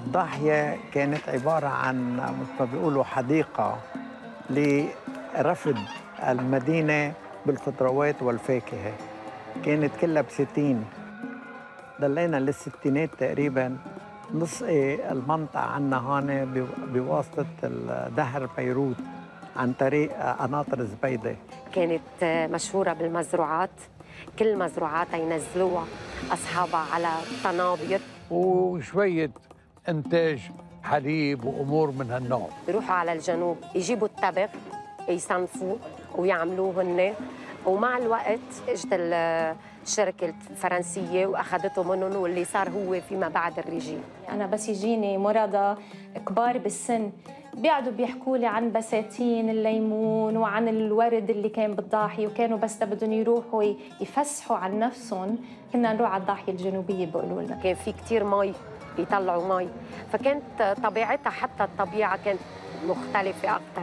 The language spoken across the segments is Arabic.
الضاحية كانت عبارة عن مثل ما بيقولوا حديقة لرفد المدينة بالخضروات والفاكهة. كانت كلها بساتين. ضلينا للستينات تقريبا نسقي المنطقة عنا هون بواسطة دهر بيروت عن طريق قناطر زبيدة. كانت مشهورة بالمزروعات، كل مزروعاتها ينزلوها أصحابها على طنابر، وشوية إنتاج حليب وأمور من هالنوع. يروحوا على الجنوب يجيبوا التبغ يصنفوه ويعملوه هن، ومع الوقت اجت الشركة الفرنسية وأخذته منهم، واللي صار هو فيما بعد الريجيم. أنا بس يجيني مرضى كبار بالسن بيقعدوا بيحكوا لي عن بساتين الليمون وعن الورد اللي كان بالضاحية، وكانوا بس بدهم يروحوا يفسحوا عن نفسهم. كنا نروح على الضاحية الجنوبية بيقولوا لنا. كان في كتير مي، يطلعوا مي، فكانت طبيعتها حتى الطبيعة كانت مختلفة أكثر.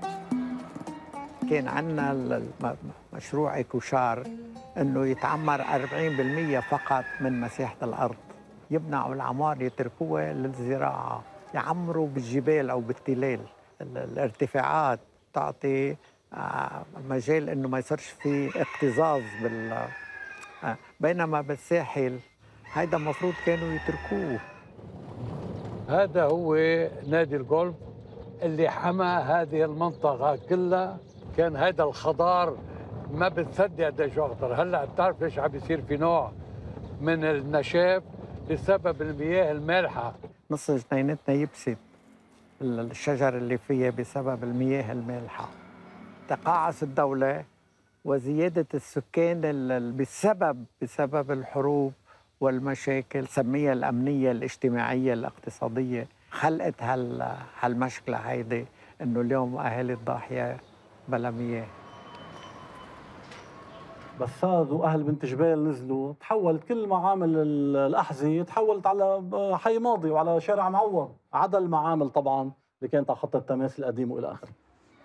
كان عندنا مشروع إيكوشار إنه يتعمر 40% فقط من مساحة الأرض، يمنعوا العمار يتركوها للزراعة، يعمروا بالجبال أو بالتلال. الارتفاعات تعطي مجال إنه ما يصيرش في اكتظاظ بينما بالساحل هيدا المفروض كانوا يتركوه. هذا هو نادي الجولف اللي حمى هذه المنطقة كلها. كان هذا الخضار ما بتصدق قديش اخضر. هلا بتعرف ليش عم بيصير في نوع من النشاف؟ بسبب المياه المالحة. نص جنينتنا يبست الشجر اللي فيها بسبب المياه المالحة. تقاعس الدولة وزيادة السكان بسبب الحروب والمشاكل، سميها الأمنية الاجتماعية الاقتصادية، خلقت هالمشكلة هيدي إنه اليوم أهالي الضاحية بلا مياه. بساد واهل بنت جبال نزلوا، تحولت كل معامل الاحذيه تحولت على حي ماضي وعلى شارع معوض، عدا المعامل طبعا اللي كانت على خط التماس القديم والى اخره.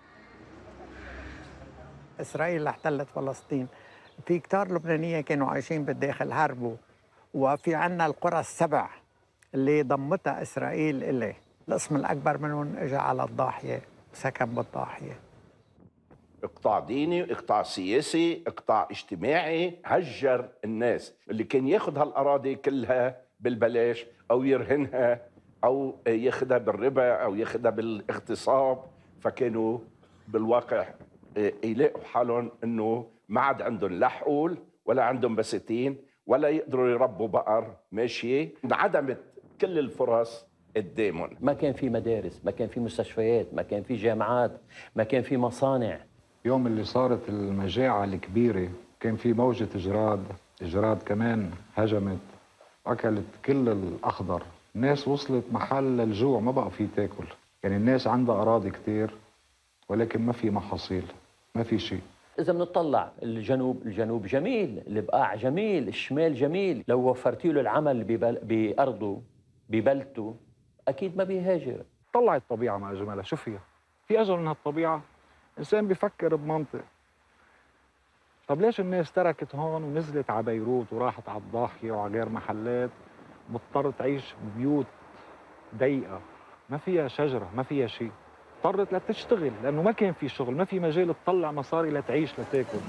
إسرائيل احتلت فلسطين، في كتار لبنانية كانوا عايشين بالداخل هربوا، وفي عنا القرى السبع اللي ضمتها إسرائيل إليه. القسم الأكبر منهم اجى على الضاحية وسكن بالضاحية. اقطاع ديني، اقطاع سياسي، اقطاع اجتماعي، هجر الناس اللي كان ياخذ هالاراضي كلها بالبلاش او يرهنها او ياخذها بالربا او ياخذها بالاغتصاب، فكانوا بالواقع يلاقوا حالهم انه ما عاد عندهم لا حقول ولا عندهم بساتين ولا يقدروا يربوا بقر ماشيه، انعدمت كل الفرص قدامهم. ما كان في مدارس، ما كان في مستشفيات، ما كان في جامعات، ما كان في مصانع. يوم اللي صارت المجاعة الكبيرة كان في موجة جراد كمان هجمت أكلت كل الأخضر. الناس وصلت محل الجوع، ما بقى في تاكل. يعني الناس عندها أراضي كتير ولكن ما في محاصيل، ما في شيء. إذا بنطلع الجنوب جميل، البقاع جميل، الشمال جميل. لو وفرتي له العمل بأرضه ببلدته أكيد ما بيهاجر. طلع الطبيعة ما أجملها، شو فيها؟ في أجمل من هالطبيعة؟ إنسان بيفكر بمنطق. طب ليش الناس تركت هون ونزلت على بيروت وراحت على الضاحية وعلى غير محلات، مضطرة تعيش ببيوت ضيقة ما فيها شجرة ما فيها شيء، اضطرت لتشتغل لأنه ما كان في شغل، ما في مجال تطلع مصاري لتعيش لتاكل.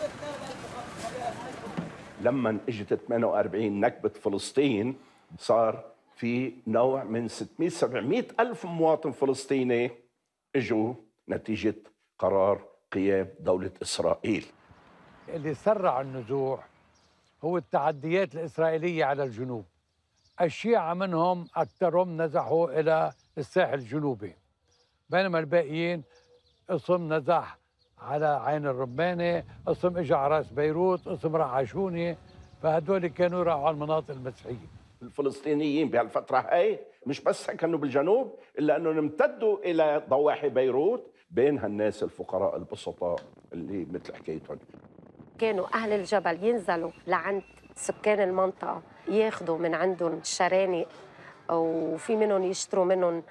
لما اجت 48 نكبة فلسطين صار في نوع من 600-700 ألف مواطن فلسطيني اجوا نتيجة قرار قيام دولة إسرائيل. اللي سرع النزوح هو التعديات الإسرائيلية على الجنوب. الشيعة منهم أكثرهم نزحوا إلى الساحل الجنوبي، بينما الباقيين قسم نزح على عين الرمانة، قسم اجى على راس بيروت، قسم راح على شوني، فهدول كانوا يروحوا على المناطق المسيحية. الفلسطينيين بهالفترة هاي مش بس سكنوا بالجنوب إلا أنهم امتدوا إلى ضواحي بيروت بين هالناس الفقراء البسطاء اللي مثل حكايتهم. كانوا أهل الجبل ينزلوا لعند سكان المنطقة ياخذوا من عندهم الشرانق، وفي منهم يشتروا منهم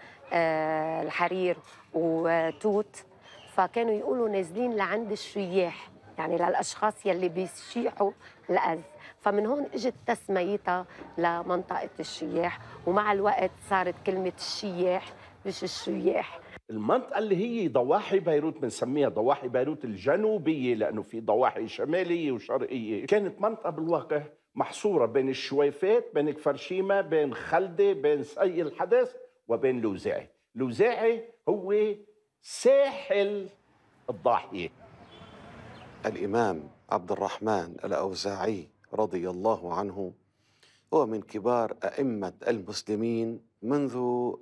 الحرير وتوت، فكانوا يقولوا نازلين لعند الشياح، يعني للأشخاص يلي بيشيحوا الأرز. فمن هون اجت تسميتها لمنطقة الشياح، ومع الوقت صارت كلمة الشياح مش الشياح. المنطقة اللي هي ضواحي بيروت بنسميها ضواحي بيروت الجنوبية، لأنه في ضواحي شمالية وشرقية، كانت منطقة بالواقع محصورة بين الشويفات، بين كفرشيمة، بين خلدة، بين سقي الحدث، وبين لوزاعي. لوزاعي هو ساحل الضاحية. الإمام عبد الرحمن الأوزاعي رضي الله عنه هو من كبار أئمة المسلمين منذ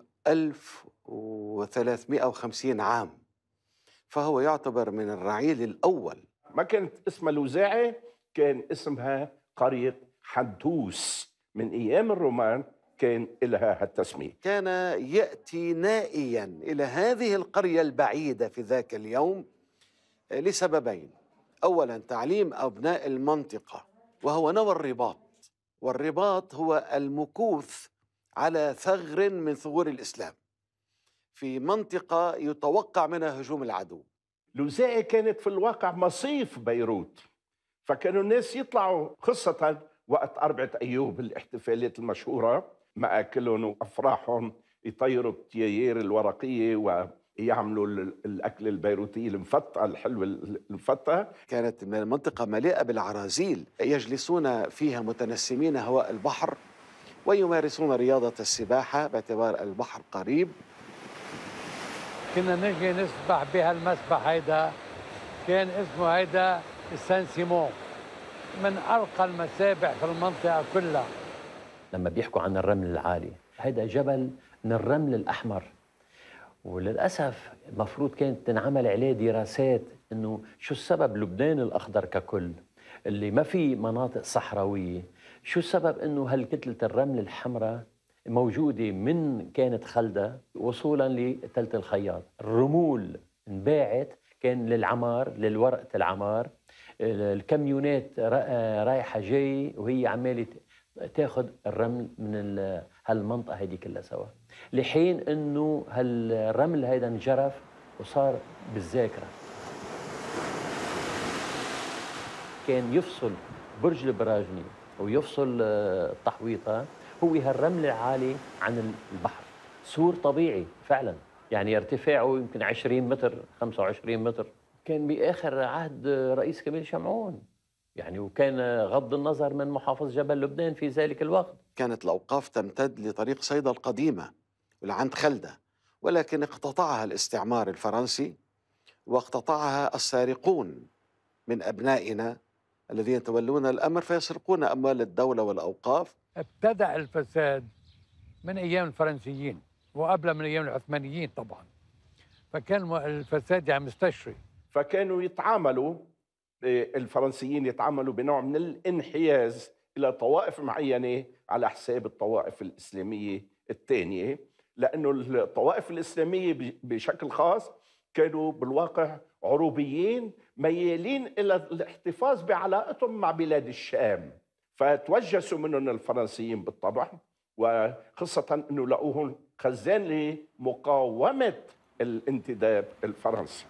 1350 عام، فهو يعتبر من الرعيل الأول. ما كانت اسمها لوزاعي، كان اسمها قرية حدوس. من أيام الرومان كان لها هالتسمية. كان يأتي نائيا إلى هذه القرية البعيدة في ذاك اليوم لسببين: أولا تعليم أبناء المنطقة، وهو نوى الرباط، والرباط هو المكوث على ثغر من ثغور الإسلام في منطقة يتوقع منها هجوم العدو. لوزاعي كانت في الواقع مصيف بيروت، فكانوا الناس يطلعوا خاصة وقت 4 أيوب، الاحتفالات المشهورة، مآكلهم وأفراحهم، يطيروا التياير الورقية ويعملوا الأكل البيروتي المفتة الحلو المفتة. كانت المنطقة مليئة بالعرازيل يجلسون فيها متنسمين هواء البحر ويمارسون رياضة السباحة باعتبار البحر قريب. كنا نجي نسبح بهالمسبح هيدا، كان اسمه هيدا السان سيمون، من أرقى المسابح في المنطقة كلها. لما بيحكوا عن الرمل العالي، هيدا جبل من الرمل الأحمر، وللأسف المفروض كانت تنعمل عليه دراسات إنه شو السبب لبنان الأخضر ككل اللي ما في مناطق صحراوية، شو السبب إنه هالكتلة الرمل الحمراء موجودة من كانت خلدة وصولا لتلة الخياط. الرمول انباعت كان للعمار، للورقة العمار، الكاميونات رايحة جاي وهي عمالة تاخذ الرمل من هالمنطقة هيدي كلها سوا، لحين انه هالرمل هيدا انجرف وصار بالذاكرة. كان يفصل برج البراجني ويفصل التحويطة هو هالرمل العالي عن البحر، سور طبيعي فعلا، يعني ارتفاعه يمكن 20 متر 25 متر. كان بآخر عهد رئيس كميل شمعون يعني، وكان غض النظر من محافظ جبل لبنان في ذلك الوقت. كانت الأوقاف تمتد لطريق صيدا القديمة ولعند خلدة، ولكن اقتطعها الاستعمار الفرنسي واقتطعها السارقون من أبنائنا الذين يتولون الأمر فيسرقون أموال الدولة والأوقاف. ابتدأ الفساد من أيام الفرنسيين وقبل من أيام العثمانيين طبعا، فكان الفساد يعني مستشري. فكانوا يتعاملوا الفرنسيين يتعاملوا بنوع من الانحياز إلى طوائف معينة على حساب الطوائف الإسلامية الثانية، لأنه الطوائف الإسلامية بشكل خاص كانوا بالواقع عروبيين ميالين إلى الاحتفاظ بعلاقتهم مع بلاد الشام، فتوجسوا منهم الفرنسيين بالطبع، وخاصة أنه لقوهم خزان لمقاومة الانتداب الفرنسي.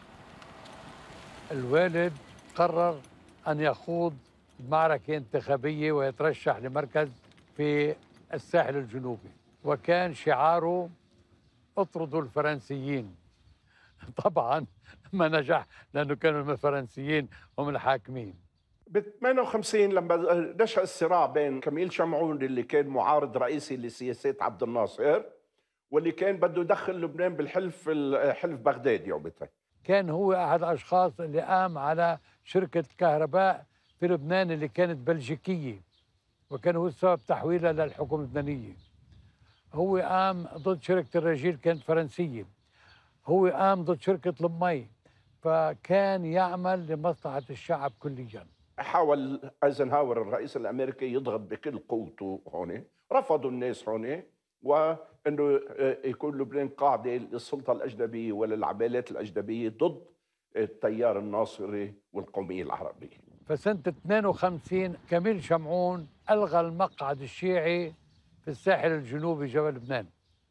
الوالد قرر أن يخوض معركة انتخابية ويترشح لمركز في الساحل الجنوبي، وكان شعاره اطردوا الفرنسيين. طبعا ما نجح لأنه كانوا الفرنسيين هم الحاكمين. ب 58 لما نشأ الصراع بين كميل شمعون اللي كان معارض رئيسي لسياسات عبد الناصر، واللي كان بده يدخل لبنان بالحلف حلف بغداد يومتها، كان هو أحد الأشخاص اللي قام على شركة كهرباء في لبنان اللي كانت بلجيكية، وكان هو السبب تحويلها للحكومة اللبنانية. هو قام ضد شركة الرجيل كانت فرنسية، هو قام ضد شركة المي، فكان يعمل لمصلحة الشعب كليا. حاول ايزنهاور الرئيس الامريكي يضغط بكل قوته هون، رفضوا الناس هون، وانه يكون لبنان قاعده للسلطه الاجنبيه وللعمالات الاجنبيه ضد التيار الناصري والقوميه العربيه. فسنة 52 كميل شمعون ألغى المقعد الشيعي في الساحل الجنوبي جبل لبنان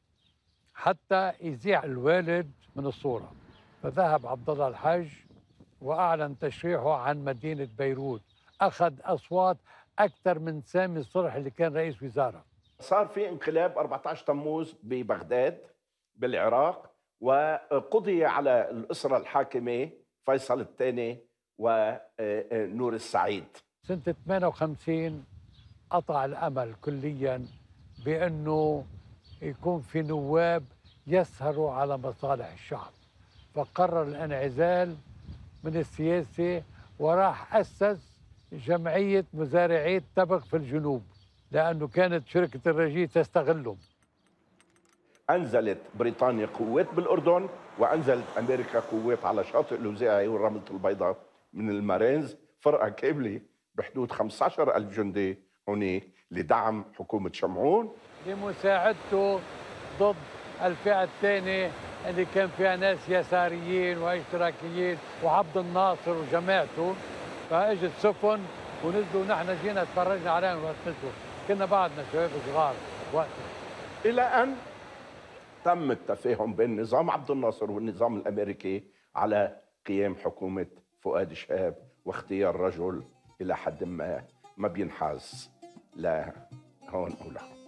حتى يزيع الوالد من الصورة. فذهب عبد الله الحج وأعلن تشريحه عن مدينة بيروت، أخذ أصوات أكثر من سامي صلح اللي كان رئيس وزارة. صار في انقلاب 14 تموز ببغداد بالعراق، وقضي على الأسرة الحاكمة فيصل الثاني ونور السعيد. سنة 58 قطع الأمل كلياً بأنه يكون في نواب يسهروا على مصالح الشعب، فقرر الانعزال من السياسة وراح أسس جمعية مزارعي التبغ في الجنوب، لأنه كانت شركة الرجي تستغلهم. أنزلت بريطانيا قوات بالأردن، وأنزلت أمريكا قوات على شاطئ الوزاعي والرملة البيضاء من المارينز، فرقة كاملة بحدود 15,000 جندي هناك لدعم حكومة شمعون، لمساعدته ضد الفئة الثانية اللي كان فيها ناس يساريين واشتراكيين وعبد الناصر وجماعته. فاجت سفن ونزلوا، نحن جينا تفرجنا عليهم وقت نزلوا، كنا بعدنا شباب صغار وقتها. إلى أن تم التفاهم بين نظام عبد الناصر والنظام الأمريكي على قيام حكومة فؤاد شهاب واختيار رجل إلى حد ما بينحاز لا هون أو لهون.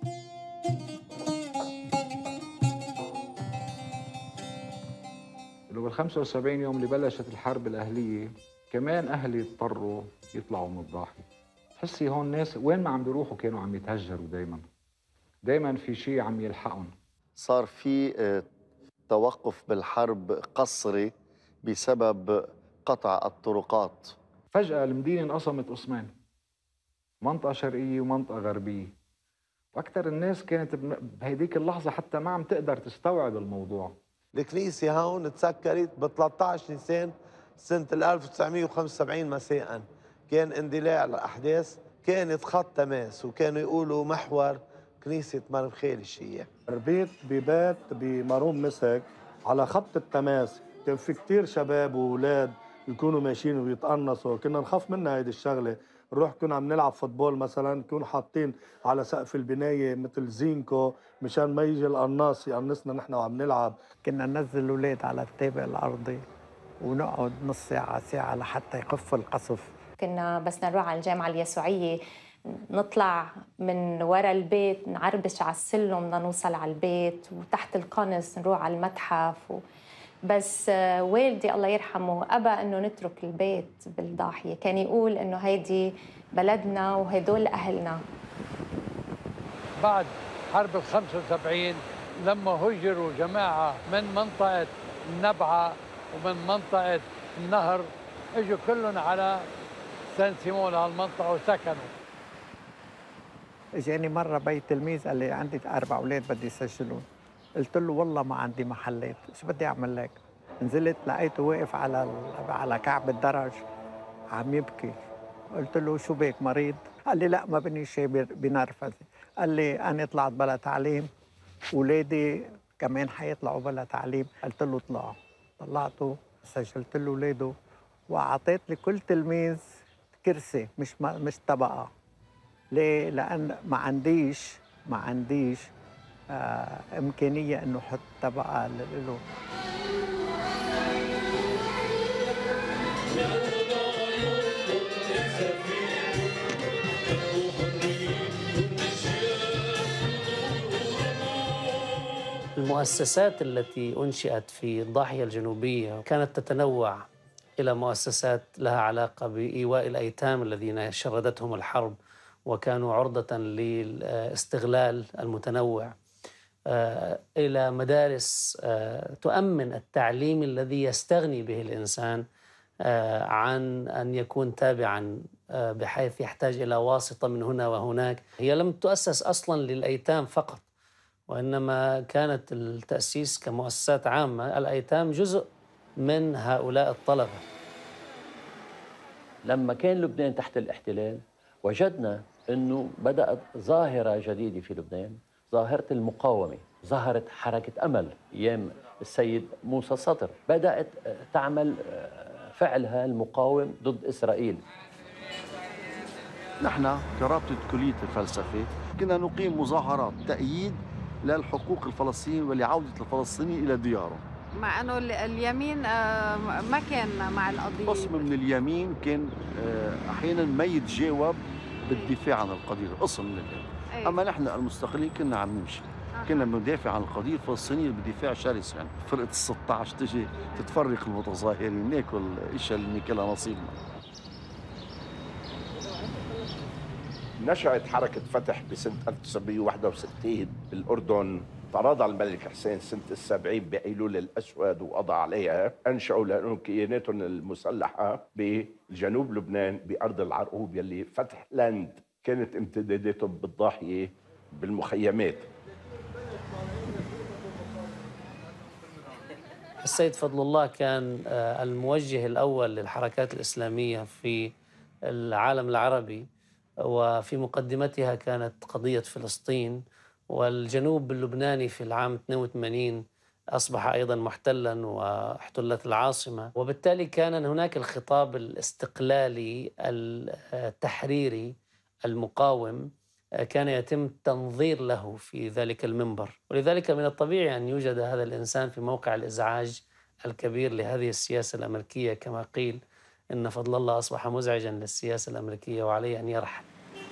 بال 75 يوم اللي بلشت الحرب الأهلية كمان أهلي اضطروا يطلعوا من الضاحية. تحسي هون الناس وين ما عم بيروحوا كانوا عم يتهجروا، دايما في شيء عم يلحقهم. صار في توقف بالحرب قسري بسبب قطع الطرقات. فجأة المدينة انقسمت قسمين، منطقة شرقية ومنطقة غربية، وأكثر الناس كانت بهيديك اللحظة حتى ما عم تقدر تستوعب الموضوع. الكنيسة هون تسكرت ب 13 نيسان سنة 1975 مساء، كان اندلاع الأحداث، كانت خط تماس وكانوا يقولوا محور كنيسة مرمخيل الشيع. ربيت ببيت بمروم مسك على خط التماس، كان في كتير شباب وأولاد يكونوا ماشيين ويتقنصوا، كنا نخاف منها هيدي الشغلة. نروح كنا عم نلعب فوتبول مثلا، كانوا حاطين على سقف البناية مثل زينكو مشان ما يجي القناص يقنصنا نحن وعم نلعب. كنا ننزل الأولاد على الطابق الأرضي ونقعد نص ساعة لحتى يخف القصف. كنا بس نروح على الجامعة اليسوعية نطلع من ورا البيت نعربش على السلم بدنا نوصل على البيت، وتحت القنص نروح على المتحف بس والدي الله يرحمه أبى إنه نترك البيت بالضاحية، كان يقول إنه هيدي بلدنا وهدول أهلنا. بعد حرب ال 75 لما هجروا جماعة من منطقة النبعة ومن منطقة النهر، اجوا كلهم على سان سيمون هالمنطقة وسكنوا. اجاني مرة بيت تلميذ قال لي عندي 4 أولاد بدي يسجلون، قلت له والله ما عندي محلات، شو بدي أعمل لك؟ نزلت لقيته واقف على كعب الدرج عم يبكي، قلت له شو بك مريض؟ قال لي لا ما بني شيء بنرفزي، قال لي أنا طلعت بلا تعليم، أولادي كمان حيطلعوا بلا تعليم، قلت له اطلعوا، طلعته سجلت له أولاده وأعطيت لكل تلميذ كرسي مش طبقة. ليه؟ لأن ما عنديش إمكانية إنه أحط طبقة له. المؤسسات التي أنشئت في الضاحية الجنوبية كانت تتنوع إلى مؤسسات لها علاقة بإيواء الأيتام الذين شردتهم الحرب وكانوا عرضة للاستغلال المتنوع، إلى مدارس تؤمن التعليم الذي يستغني به الإنسان عن أن يكون تابعاً بحيث يحتاج إلى واسطة من هنا وهناك. هي لم تؤسس أصلاً للأيتام فقط، وإنما كانت التأسيس كمؤسسات عامة. الأيتام جزء من هؤلاء الطلبة. لما كان لبنان تحت الاحتلال وجدنا أنه بدأت ظاهرة جديدة في لبنان، ظاهرة المقاومة. ظهرت حركة أمل أيام السيد موسى السطر، بدأت تعمل فعلها المقاوم ضد إسرائيل. نحن كرابطة كلية الفلسفة كنا نقيم مظاهرات تأييد للحقوق الفلسطينية ولعودة الفلسطينيين إلى ديارهم. مع انه اليمين ما كان مع القضيه. قسم من اليمين كان احيانا ما يتجاوب بالدفاع عن القضيه، قسم من اليمين. اما نحن المستقلين كنا عم نمشي، كنا بندافع عن القضيه الفلسطينيه بدفاع شرس. يعني فرقه ال 16 تجي تتفرق المتظاهرين، ناكل الاشياء اللي ناكلها نصيبنا. نشأت حركة فتح بسنة 1961 بالأردن. تراضى الملك حسين سنة ال70 بأيلول الأسود وقضى عليها. أنشأوا لأنهم كياناتهم المسلحة بجنوب لبنان بأرض العرقوب يلي فتح لاند كانت امتداداتهم بالضاحية بالمخيمات. السيد فضل الله كان الموجه الأول للحركات الإسلامية في العالم العربي، وفي مقدمتها كانت قضية فلسطين، والجنوب اللبناني في العام 82 أصبح أيضا محتلا واحتلت العاصمة، وبالتالي كان هناك الخطاب الاستقلالي التحريري المقاوم كان يتم تنظير له في ذلك المنبر، ولذلك من الطبيعي أن يوجد هذا الإنسان في موقع الإزعاج الكبير لهذه السياسة الأمريكية. كما قيل إن فضل الله أصبح مزعجا للسياسة الأمريكية وعليه أن يرحل.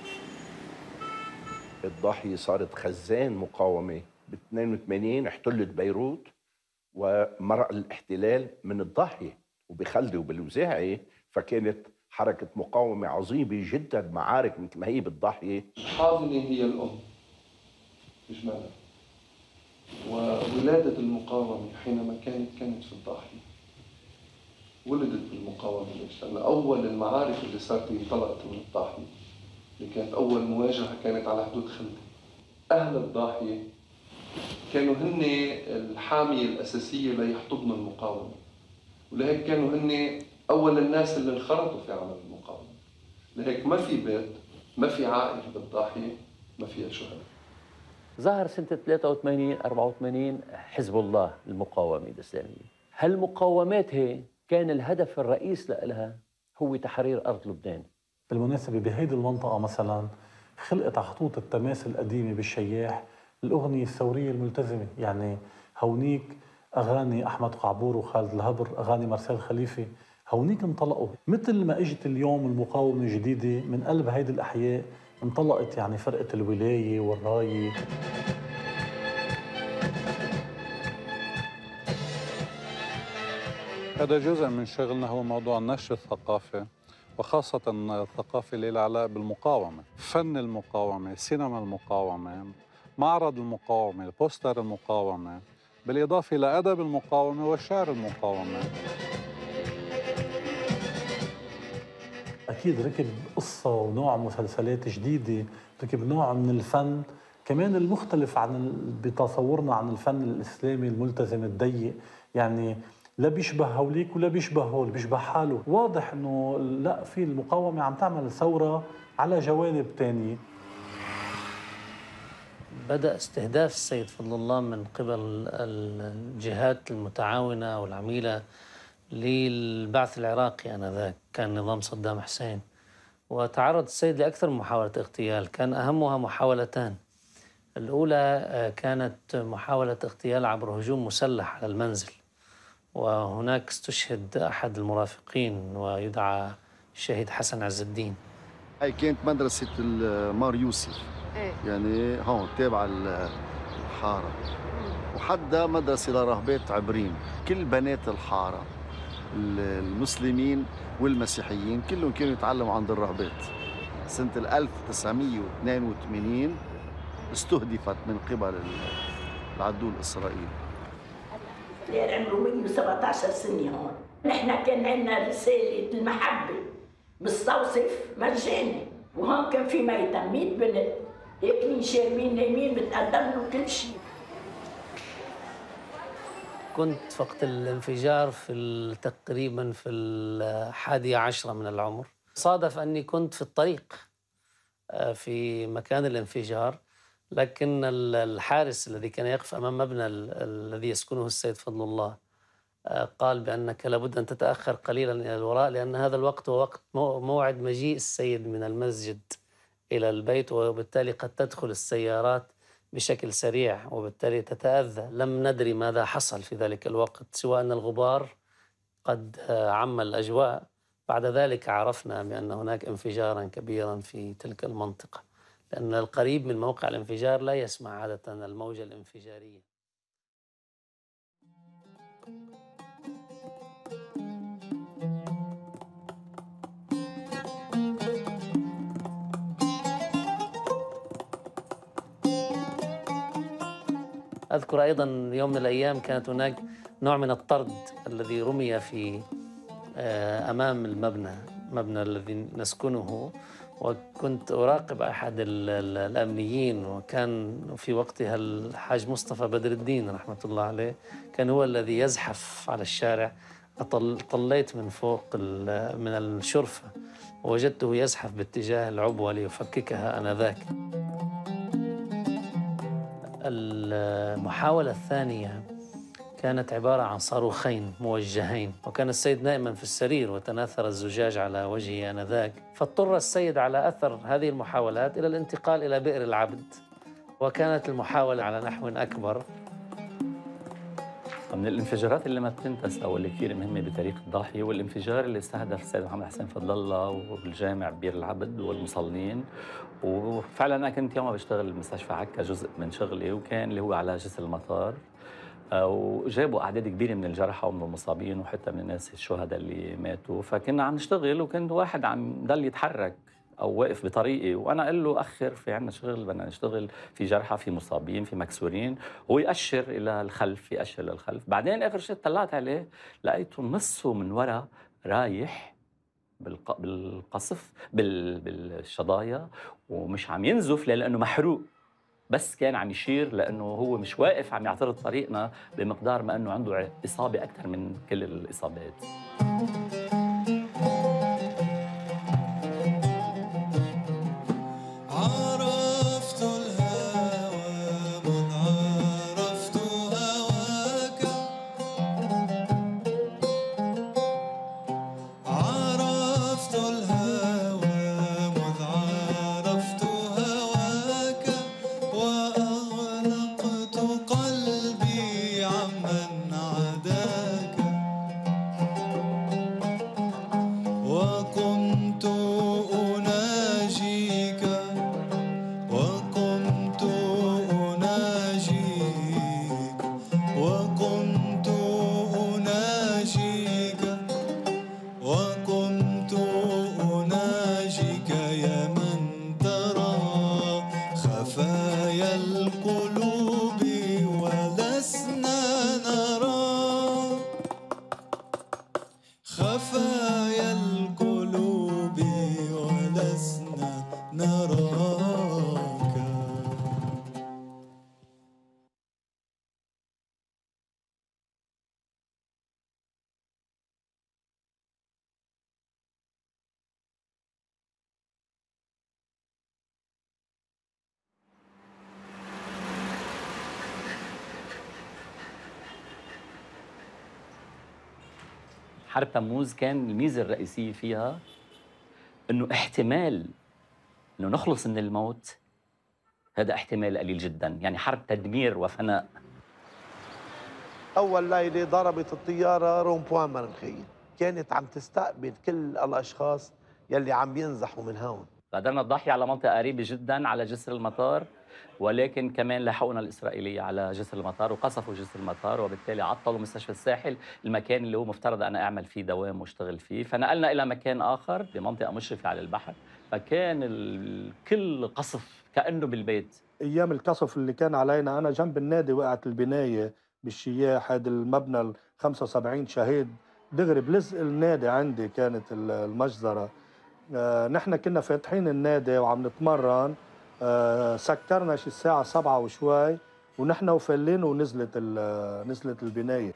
الضاحية صارت خزان مقاومة. ب 82 احتلت بيروت ومرق الاحتلال من الضاحية وبخلدي وبالوزاعي، فكانت حركة مقاومة عظيمة جدا. معارك مثل ما هي بالضاحية. الحاضنة هي الأم إجمالا، وولادة المقاومة حينما كانت في الضاحية. ولدت بالمقاومة ليش؟ لأن أول المعارك اللي صارت انطلقت من الضاحية، اللي كانت أول مواجهة كانت على حدود خلدي. أهل الضاحية كانوا هن الحامية الأساسية ليحتضنوا المقاومة، ولهيك كانوا هن أول الناس اللي انخرطوا في عمل المقاومة. لهيك ما في بيت، ما في عائلة بالضاحية ما فيها شهداء. ظهر سنة 83 84 حزب الله المقاومة الإسلامية. هالمقاومات هي كان الهدف الرئيس لها هو تحرير أرض لبنان. بالمناسبة بهيدي المنطقة مثلا خلقت على خطوط التماس القديمة بالشياح الأغنية الثورية الملتزمة. يعني هونيك أغاني أحمد قعبور وخالد الهبر، أغاني مارسيل خليفة، هونيك انطلقوا. مثل ما اجت اليوم المقاومة الجديدة من قلب هيدي الأحياء انطلقت يعني فرقة الولاية والراية. هذا جزء من شغلنا، هو موضوع نشر الثقافة، وخاصة الثقافة اللي لها علاقة بالمقاومة، فن المقاومة، سينما المقاومة، معرض المقاومة، البوستر المقاومة، بالإضافة لأدب المقاومة وشعر المقاومة. أكيد ركب قصة ونوع مسلسلات جديدة، ركب نوع من الفن كمان المختلف عن بتصورنا عن الفن الإسلامي الملتزم الضيق. يعني لا بيشبه هوليك ولا بيشبه هول، بيشبه حاله. واضح انه لا، في المقاومة عم تعمل ثورة على جوانب تانية. بدأ استهداف السيد فضل الله من قبل الجهات المتعاونة والعميلة للبعث العراقي آنذاك، كان نظام صدام حسين، وتعرض السيد لأكثر من محاولة اغتيال. كان أهمها محاولتان. الأولى كانت محاولة اغتيال عبر هجوم مسلح على المنزل، وهناك استشهد أحد المرافقين ويدعى الشهيد حسن عز الدين. هاي كانت مدرسة مار يوسف، يعني هون تابعة الحارة، وحدها مدرسة لراهبات عبرين. كل بنات الحارة المسلمين والمسيحيين كلهم كانوا يتعلموا عند الراهبات. سنة 1982 استهدفت من قبل العدو الإسرائيلي. غير عمره 117 سنة هون. نحن كان عندنا رسالة المحبة مستوصف مجاني، وهون كان في ميتم 100 بنت ياكلين شاربين نايمين بتقدم له كل شيء. كنت وقت الانفجار تقريبا في 11 من العمر. صادف أني كنت في الطريق في مكان الانفجار، لكن الحارس الذي كان يقف أمام مبنى الذي يسكنه السيد فضل الله قال بأنك لابد أن تتأخر قليلا إلى الوراء، لأن هذا الوقت هو وقت موعد مجيء السيد من المسجد إلى البيت، وبالتالي قد تدخل السيارات بشكل سريع وبالتالي تتأذى. لم ندري ماذا حصل في ذلك الوقت، سوى أن الغبار قد عم الأجواء. بعد ذلك عرفنا بأن هناك انفجارا كبيرا في تلك المنطقة، لأن القريب من موقع الانفجار لا يسمع عادة الموجة الانفجارية. أذكر أيضا يوم من الأيام كانت هناك نوع من الطرد الذي رمي في أمام المبنى الذي نسكنه، وكنت أراقب أحد الأمنيين، وكان في وقتها الحاج مصطفى بدر الدين رحمة الله عليه كان هو الذي يزحف على الشارع. طليت من فوق من الشرفة ووجدته يزحف باتجاه العبوة ليفككها آنذاك. المحاولة الثانية كانت عبارة عن صاروخين موجهين، وكان السيد نائما في السرير وتناثر الزجاج على وجهه آنذاك، فاضطر السيد على أثر هذه المحاولات إلى الانتقال إلى بئر العبد، وكانت المحاولة على نحو أكبر. من الانفجارات اللي ما بتنتسى واللي كثير مهمة بتاريخ الضاحية والانفجار اللي استهدف السيد محمد حسين فضل الله وبالجامع بير العبد والمصلين. وفعلا أنا كنت يوم بشتغل بمستشفى عكا جزء من شغلي، وكان اللي هو على جسر المطار، وجابوا أعداد كبيرة من الجرحى ومن المصابين وحتى من الناس الشهداء اللي ماتوا. فكنا عم نشتغل وكان واحد عم ضل يتحرك أو واقف بطريقي، وأنا أقول له أخر في عنا شغل، بدنا نشتغل في جرحى في مصابين في مكسورين، هو يأشر إلى الخلف يأشر للخلف. بعدين آخر شيء طلعت عليه لقيته نصه من ورا رايح بالقصف بالشظايا ومش عم ينزف لأنه محروق، بس كان عم يشير لأنه هو مش واقف عم يعترض طريقنا بمقدار ما أنه عنده إصابة أكثر من كل الإصابات. حرب تموز كان الميزة الرئيسية فيها إنه احتمال إنه نخلص من الموت هذا احتمال قليل جدا، يعني حرب تدمير وفناء. أول ليلة ضربت الطيارة رومبوان مرمخية، كانت عم تستقبل كل الأشخاص يلي عم ينزحوا من هون. قدرنا الضاحية على منطقة قريبة جدا على جسر المطار، ولكن كمان لحقنا الإسرائيلية على جسر المطار وقصفوا جسر المطار، وبالتالي عطلوا مستشفى الساحل، المكان اللي هو مفترض أنا أعمل فيه دوام واشتغل فيه، فنقلنا إلى مكان آخر بمنطقة مشرفة على البحر، فكان الكل قصف كأنه بالبيت. أيام القصف اللي كان علينا أنا جنب النادي وقعت البناية بالشياح، هذا المبنى ال 75 شهيد دغري بلزق النادي عندي كانت المجزرة. نحن كنا فاتحين النادي وعم نتمرن، سكرنا شي الساعة 7 وشوي ونحن وفلين نزلت البناية.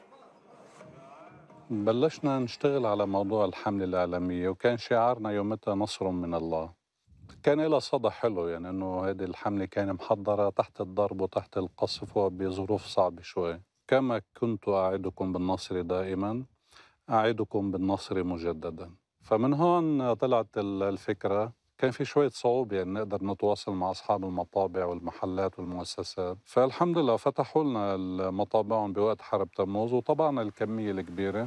بلشنا نشتغل على موضوع الحملة الإعلامية، وكان شعارنا يومتها نصر من الله. كان لها صدى حلو، يعني انه هذه الحملة كان محضرة تحت الضرب وتحت القصف وبظروف صعبة شوي. كما كنت أعدكم بالنصر دائما أعدكم بالنصر مجددا. فمن هون طلعت الفكرة. كان في شوية صعوبة يعني نقدر نتواصل مع أصحاب المطابع والمحلات والمؤسسات، فالحمد لله فتحوا لنا مطابعهم بوقت حرب تموز وطبعا الكمية الكبيرة.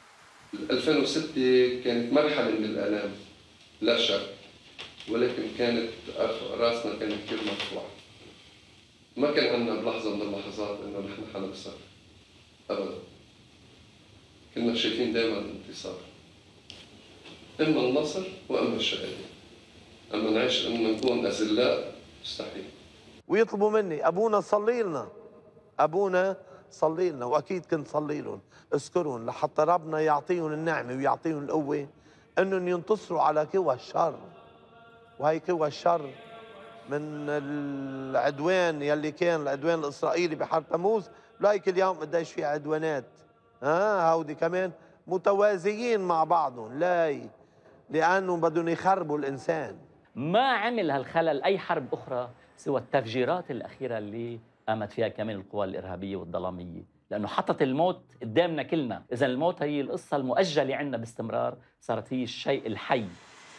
2006 كانت مرحلة من الآلام لا شك، ولكن كانت راسنا كان كثير مرفوع. ما كان عندنا بلحظة من اللحظات إنه نحن حنخسر أبدا. كنا شايفين دائما الانتصار، إما النصر وإما الشهادة. أما نعيش إنه نكون أذلاء مستحيل. ويطلبوا مني أبونا صلي لنا، أبونا صلي لنا، وأكيد كنت صلي لهم اذكرهم لحتى ربنا يعطيهم النعمة ويعطيهم القوة إنهم ينتصروا على كوى الشر. وهي كوى الشر من العدوان يلي كان العدوان الإسرائيلي بحرب تموز، لايك اليوم قديش في عدوانات هودي كمان متوازيين مع بعضهم، لأنه بدهم يخربوا الإنسان. ما عمل هالخلل أي حرب أخرى سوى التفجيرات الأخيرة اللي قامت فيها كمان القوى الإرهابية والظلامية، لأنه حطت الموت قدامنا كلنا. إذا الموت هي القصة المؤجلة عندنا باستمرار، صارت هي الشيء الحي.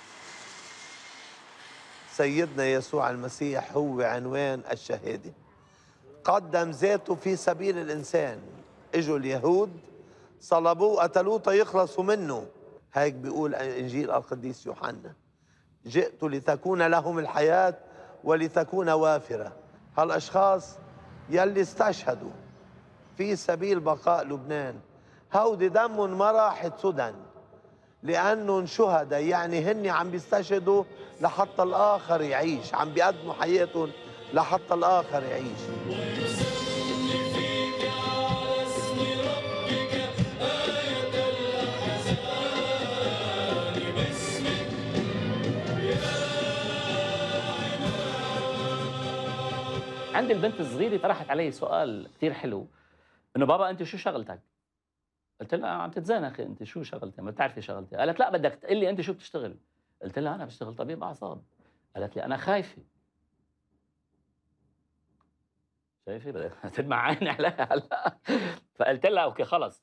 سيدنا يسوع المسيح هو عنوان الشهادة، قدم ذاته في سبيل الإنسان. إجوا اليهود صلبوه قتلوه تيخلصوا منه، هيك بيقول إنجيل القديس يوحنا، جئت لتكون لهم الحياة ولتكون وافرة. هالأشخاص يلي استشهدوا في سبيل بقاء لبنان هودي دمهم ما راحت سدى، لأنهم شهداء، يعني هن عم بيستشهدوا لحتى الآخر يعيش، عم بيقدموا حياتهم لحتى الآخر يعيش. عندي البنت الصغيرة طرحت علي سؤال كثير حلو، إنه بابا أنت شو شغلتك؟ قلت لها عم تتزانخي، أنت شو شغلتي؟ ما بتعرفي شغلتي. قالت لا بدك تقول لي أنت شو بتشتغل؟ قلت لها أنا بشتغل طبيب أعصاب. قالت لي أنا خايفة. شايفة؟ بدك تدمع عيني عليها هلا. فقلت لها أوكي خلص،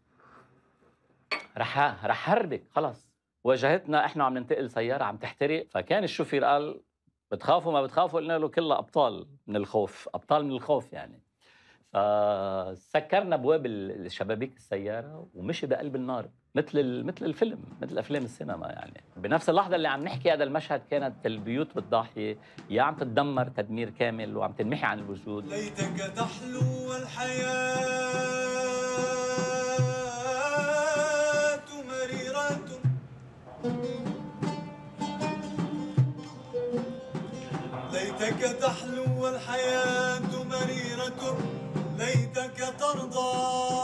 رح هربك خلص. واجهتنا إحنا عم ننتقل سيارة عم تحترق، فكان الشوفير قال بتخافوا ما بتخافوا؟ قلنا له كلها أبطال من الخوف، أبطال من الخوف يعني. فسكرنا ابواب الشبابيك السياره ومشي بقلب النار مثل الفيلم، مثل افلام السينما يعني. بنفس اللحظه اللي عم نحكي هذا المشهد كانت البيوت بالضاحيه يا عم تتدمر تدمير كامل وعم تنمحي عن الوجود. ليتك تحلو الحياه مريره، ليتك تحلو الحياه مريره، ليتك ترضى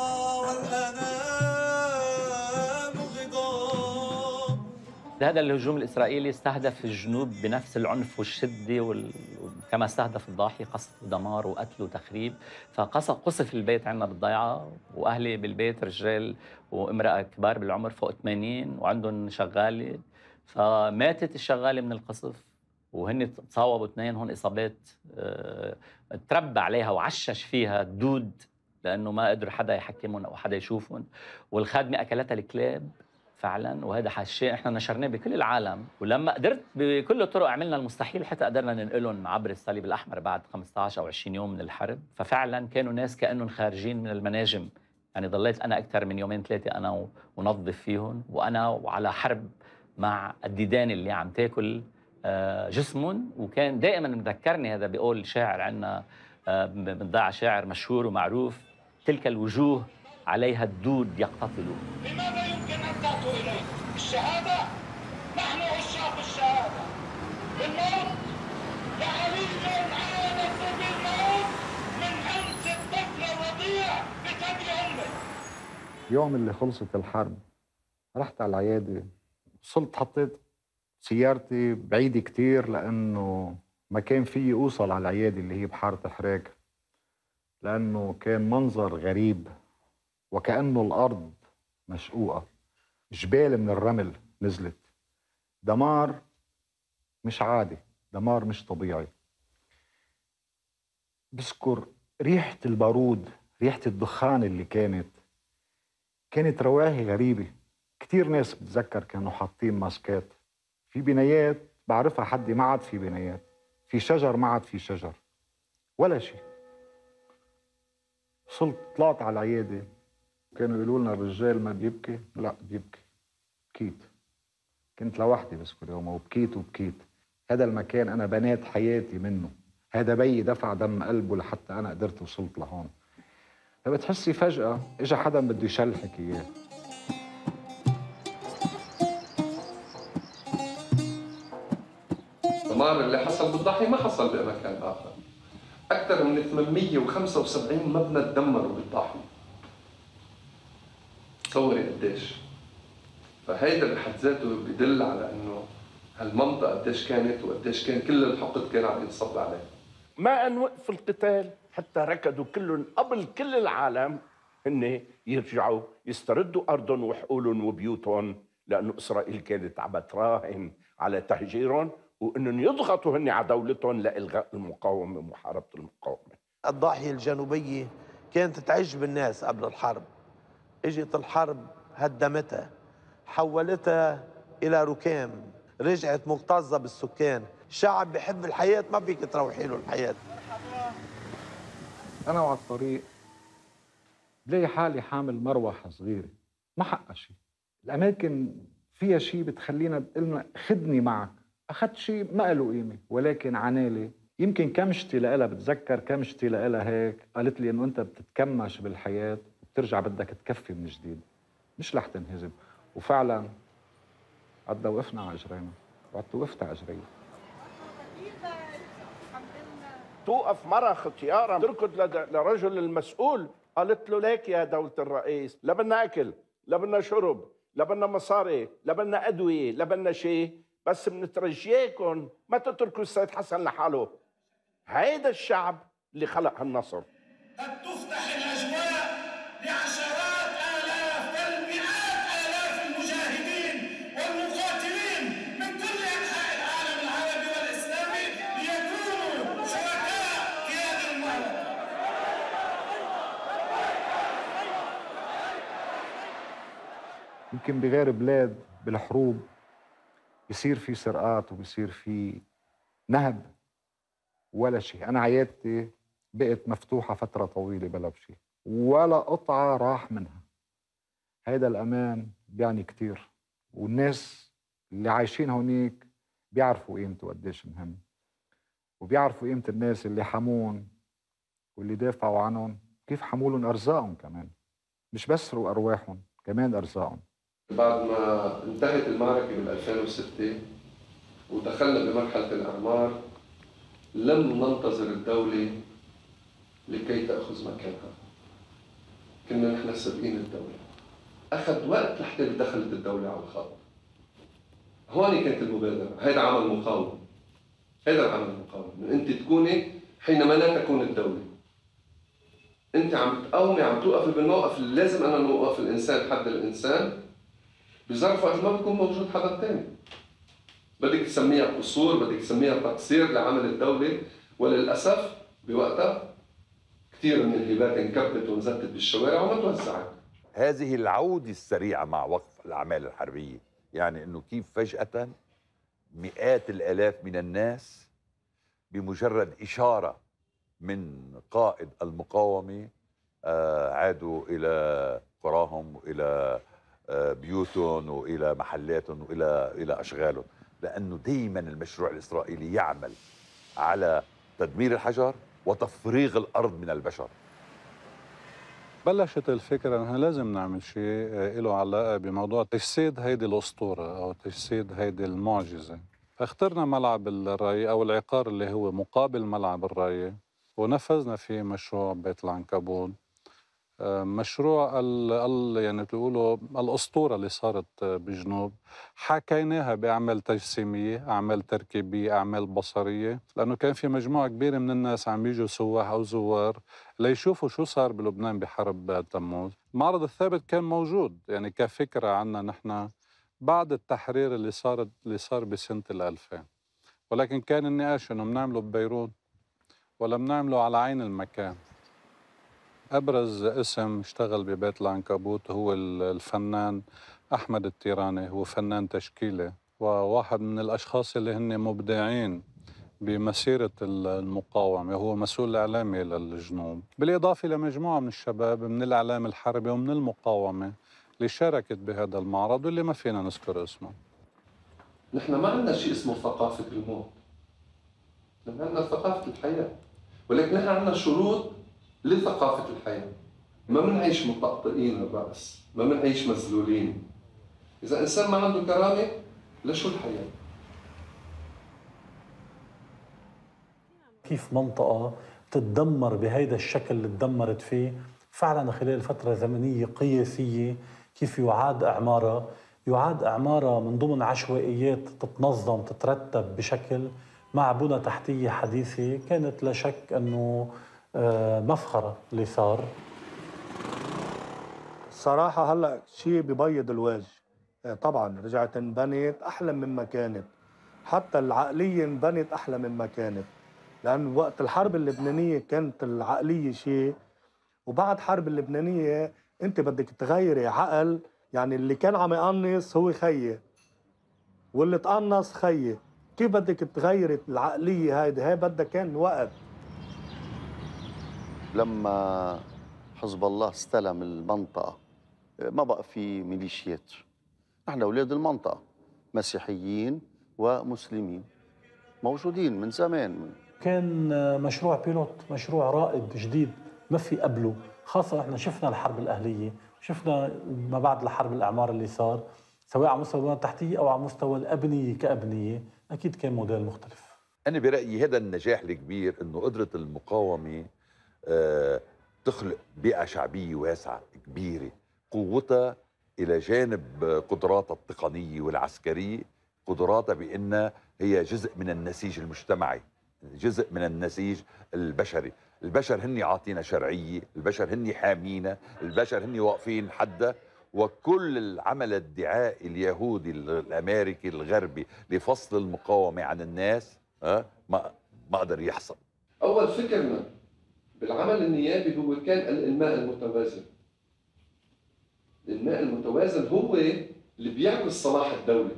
والأنام غضاب. هذا الهجوم الإسرائيلي استهدف الجنوب بنفس العنف والشدة كما استهدف الضاحية، قصف ودمار وقتل وتخريب. فقصف البيت عندنا بالضيعة، وأهلي بالبيت رجال وامرأة كبار بالعمر فوق 80 وعندهم شغالة، فماتت الشغالة من القصف وهن تصاوبوا اثنين هون إصابات تربى عليها وعشش فيها الدود لأنه ما قدر حدا يحكمهم أو حدا يشوفهم، والخادمة أكلتها الكلاب فعلا. وهذا الشيء احنا نشرناه بكل العالم، ولما قدرت بكل الطرق عملنا المستحيل حتى قدرنا ننقلهم عبر الصليب الأحمر بعد 15 أو 20 يوم من الحرب. ففعلا كانوا ناس كأنهم خارجين من المناجم، يعني ضليت أنا أكثر من يومين ثلاثة أنا ونظف فيهم، وأنا وعلى حرب مع الديدان اللي عم تاكل جسمهم. وكان دائما مذكرني هذا بقول شاعر عندنا بالضيعة، شاعر مشهور ومعروف، تلك الوجوه عليها الدود يقتتل. لماذا يمكن أن تأتوا إليه؟ الشهادة؟ نحن عشاق الشهادة. الموت لعلي عادة بالموت من أمس الطفل الرضيع بثدي أمه. يوم اللي خلصت الحرب رحت على العيادة، وصلت حطيت سيارتي بعيدة كتير لأنه ما كان فيي أوصل على العيادة اللي هي بحارة حراك، لأنه كان منظر غريب وكأنه الأرض مشقوقة، جبال من الرمل نزلت، دمار مش عادي، دمار مش طبيعي. بذكر ريحة البارود، ريحة الدخان اللي كانت رواهي غريبة. كتير ناس بتذكر كانوا حاطين ماسكات في بنايات بعرفها حدي ما عاد في بنايات، في شجر ما عاد في شجر ولا شيء. وصلت طلعت على العياده، كانوا يقولوا لنا الرجال ما بيبكي، لا بيبكي. بكيت، كنت لوحدي بذكر يوم وبكيت وبكيت. هذا المكان انا بنيت حياتي منه، هذا بيي دفع دم قلبه لحتى انا قدرت وصلت لهون. فبتحسي فجأة اجى حدا بده يشلحك اياه. الدمار اللي حصل بالضاحية ما حصل بمكان آخر. أكثر من 875 مبنى تدمروا بالضاحية. تصوري قديش. فهيدا بحد ذاته بدل على إنه هالمنطقة قديش كانت وقديش كان كل الحقد كان عم ينصب عليه. ما أن وقف القتال حتى ركضوا كلهم قبل كل العالم هن يرجعوا يستردوا أرضهم وحقولهم وبيوتهم، لأنه إسرائيل كانت عم تراهن على تهجيرهم وأنهم يضغطوا هن على دولتهم لإلغاء المقاومة ومحاربة المقاومة. الضاحية الجنوبية كانت تعج بالناس قبل الحرب، اجت الحرب هدمتها، حولتها إلى ركام، رجعت مكتظة بالسكان. شعب بحب الحياة ما فيك تروحي له الحياة. أنا وعلى الطريق بلاقي حالي حامل مروحة صغيرة ما حقها شيء. الأماكن فيها شيء بتخلينا بتقلنا خدني معك. أخذت شيء ما له قيمة، ولكن عنالي يمكن كمشتي لها، بتذكر كمشتي لها هيك قالت لي إنه أنت بتتكمش بالحياة وبترجع بدك تكفي من جديد، مش رح تنهزم. وفعلا عدنا وقفنا على اجرينا، وقعدت وقفت على اجري. توقف مرة ختيارة تركض لرجل المسؤول، قالت له ليك يا دولة الرئيس، لا بدنا أكل، لا بدنا شرب، لا بدنا مصاري، لا بدنا أدوية، لا بدنا شيء، بس بنترجيكم ما تتركوا السيد حسن لحاله. هيدا الشعب اللي خلق هالنصر. قد تفتح الأجواء لعشرات آلاف بل مئات آلاف المجاهدين والمقاتلين من كل أنحاء العالم العربي والإسلامي ليكونوا شركاء في هذه المعركة. يمكن بغير بلاد بالحروب بيصير في سرقات وبيصير في نهب ولا شيء. أنا عيادتي بقت مفتوحة فترة طويلة بلا بشيء، ولا قطعة راح منها. هيدا الأمان بيعني كتير، والناس اللي عايشين هونيك بيعرفوا قيمته قديش مهم، وبيعرفوا قيمة الناس اللي حمون واللي دافعوا عنهم، كيف حمولهم أرزاقهم كمان، مش بس سرقوا أرواحهم كمان أرزاقهم. بعد ما انتهت المعركة بال 2006 ودخلنا بمرحلة الأعمار، لم ننتظر الدولة لكي تأخذ مكانها. كنا نحن سابقين الدولة. أخذ وقت لحتى دخلت الدولة على الخط. هون كانت المبادرة، هذا عمل مقاومة. هذا العمل المقاومة، إن أنت تكوني حينما لا تكون الدولة. أنت عم تقاومي، عم توقفي بالموقف اللي لازم أنا نوقف الإنسان حد الإنسان بظرف وقت ما بيكون موجود حدا تاني. بدك تسميها قصور، بدك تسميها تقصير لعمل الدولة، وللأسف بوقتها كثير من الهبات انكبت وانزتت بالشوارع وما توزعت. هذه العودة السريعة مع وقف الأعمال الحربية، يعني أنه كيف فجأة مئات الآلاف من الناس بمجرد إشارة من قائد المقاومة عادوا إلى قراهم وإلى بيوتهم وإلى محلاتهم وإلى أشغالهم، لأنه دايما المشروع الإسرائيلي يعمل على تدمير الحجر وتفريغ الأرض من البشر. بلشت الفكرة أنه لازم نعمل شيء له علاقة بموضوع تجسيد هيدي الأسطورة أو تجسيد هيدي المعجزة. فاخترنا ملعب الراية أو العقار اللي هو مقابل ملعب الراية، ونفذنا فيه مشروع بيت العنكبوت. مشروع يعني تقولوا الأسطورة اللي صارت بجنوب، حكيناها بأعمال تجسيمية، أعمال تركيبية، أعمال بصرية، لأنه كان في مجموعة كبيرة من الناس عم بيجوا سواح أو زوار ليشوفوا شو صار بلبنان بحرب تموز. معرض الثابت كان موجود يعني كفكرة عنا نحن بعد التحرير اللي صار بسنة 2000، ولكن كان النقاش إنه بنعمله ببيروت ولا بنعمله على عين المكان. أبرز اسم اشتغل ببيت العنكبوت هو الفنان أحمد التيراني، هو فنان تشكيلي وواحد من الأشخاص اللي هن مبدعين بمسيرة المقاومة، هو مسؤول إعلامي للجنوب، بالإضافة لمجموعة من الشباب من الإعلام الحربي ومن المقاومة اللي شاركت بهذا المعرض واللي ما فينا نذكر اسمه. نحن ما عندنا شيء اسمه ثقافة الموت، نحن عندنا ثقافة الحياة، ولكن نحن عندنا شروط لثقافة الحياة. ما بنعيش مطقطقين الرأس، ما بنعيش مذلولين. إذا إنسان ما عنده كرامة، لشو الحياة؟ كيف منطقة تتدمر بهيدا الشكل اللي تدمرت فيه فعلا خلال فترة زمنية قياسية، كيف يعاد إعمارها من ضمن عشوائيات تتنظم تترتب بشكل مع بنى تحتية حديثة. كانت لا شك أنه مفخرة اللي صار. الصراحة هلأ شيء ببيض الوجه. طبعا رجعت انبنت أحلى مما كانت، حتى العقلية انبنت أحلى مما كانت، لأن وقت الحرب اللبنانية كانت العقلية شيء، وبعد حرب اللبنانية أنت بدك تغيري عقل. يعني اللي كان عم يقنص هو خيي، واللي تقنص خيي. كيف بدك تغيري العقلية هاي بدها كان وقت. لما حزب الله استلم المنطقة ما بقى في ميليشيات، نحن أولاد المنطقة مسيحيين ومسلمين موجودين من زمان. كان مشروع بيلوت، مشروع رائد جديد ما في قبله، خاصة احنا شفنا الحرب الأهلية، شفنا ما بعد الحرب الإعمار اللي صار، سواء على مستوى البنى التحتية أو على مستوى الأبنية كأبنية، أكيد كان موديل مختلف. أنا برأيي هذا النجاح الكبير إنه قدرة المقاومة تخلق بيئة شعبية واسعة كبيرة، قوتها إلى جانب قدراتها التقنية والعسكرية، قدراتها بأنها هي جزء من النسيج المجتمعي، جزء من النسيج البشري. البشر هن عاطينا شرعية، البشر هن حامينا، البشر هن واقفين حدا. وكل العمل الدعائي اليهودي الأمريكي الغربي لفصل المقاومة عن الناس ما قدر يحصل. أول فكرنا بالعمل النيابي هو كان الإنماء المتوازن. الإنماء المتوازن هو اللي بيعكس صلاح الدولة.